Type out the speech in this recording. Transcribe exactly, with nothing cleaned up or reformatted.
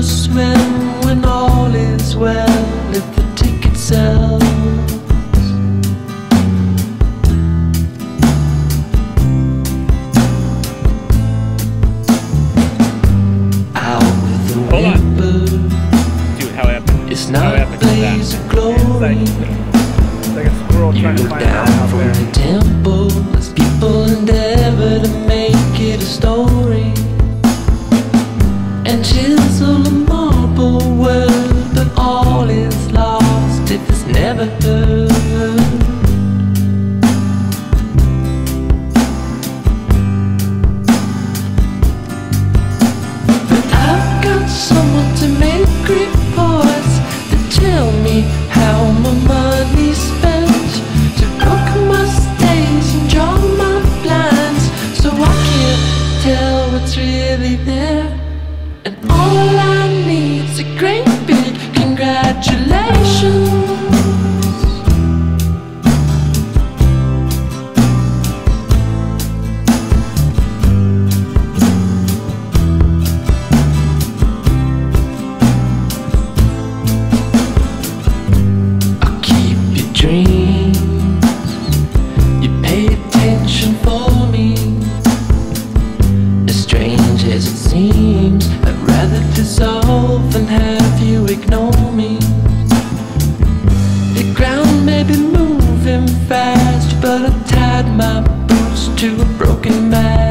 a swim when all is well, if the ticket sells. Out with the whimper, dude, how epic. It's not a blaze of glory. It's like a squirrel You trying to look find down out out from there. the temple as people endeavor to make it a story and chisel a marble word, but all is lost if it's never heard. But I've got someone to make reports that tell me how my money's spent, to book my stays and draw my blinds, so I can't tell what's really there. And all I need's a great big congratulations. I'll keep your dreams, you pay attention for me. As strange as it seems, I'd rather dissolve than have you ignore me. The ground may be moving fast, but I tied my boots to a broken mast.